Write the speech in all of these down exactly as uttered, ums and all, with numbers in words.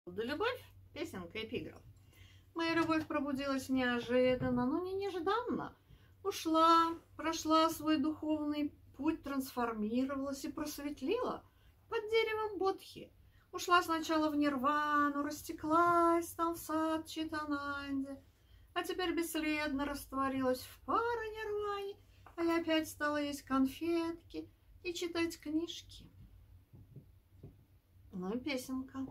Да любовь, песенка эпиграф. Моя любовь пробудилась неожиданно, но не нежданно. Ушла, прошла свой духовный путь, трансформировалась и просветлила под деревом Бодхи. Ушла сначала в нирвану, растеклась там в сад Читананде, а теперь бесследно растворилась в пара-нирване, а я опять стала есть конфетки и читать книжки. Ну и песенка.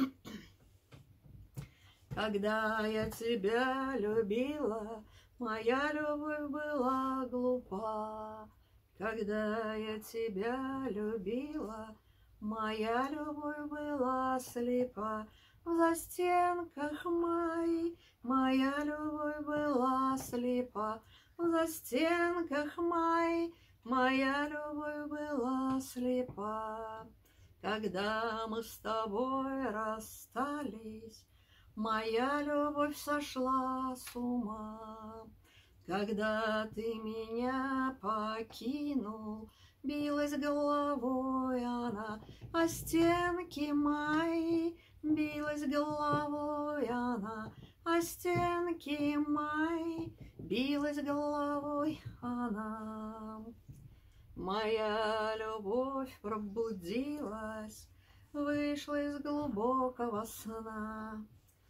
Когда я тебя любила, моя любовь была глупа. Когда я тебя любила, моя любовь была слепа. В застенках моей моя любовь была слепа. В застенках моей моя любовь была слепа. Когда мы с тобой расстались, моя любовь сошла с ума. Когда ты меня покинул, билась головой она о стенки мои, билась головой она о стенки мои, билась головой она. Моя любовь пробудилась, вышла из глубокого сна.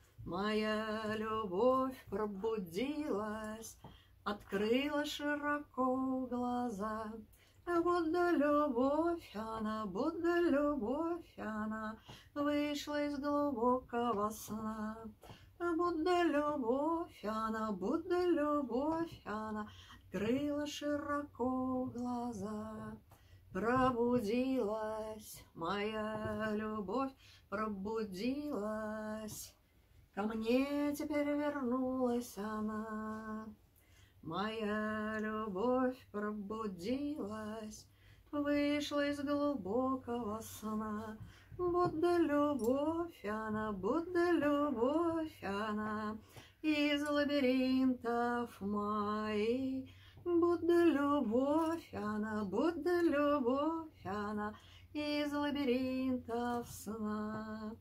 Моя любовь пробудилась, открыла широко глаза. Будто любовь она, будто любовь она, вышла из глубокого сна. Будто любовь она, будто любовь она, открыла широко глаза. Пробудилась моя любовь, пробудилась. Ко мне теперь вернулась она. Моя любовь пробудилась, вышла из глубокого сна. Будто любовь она, будто любовь она, из лабиринтов моих. Будто любовь она, будто любовь она, из лабиринтов сна.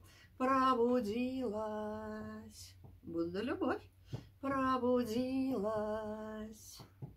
Пробудилась, будто любовь пробудилась.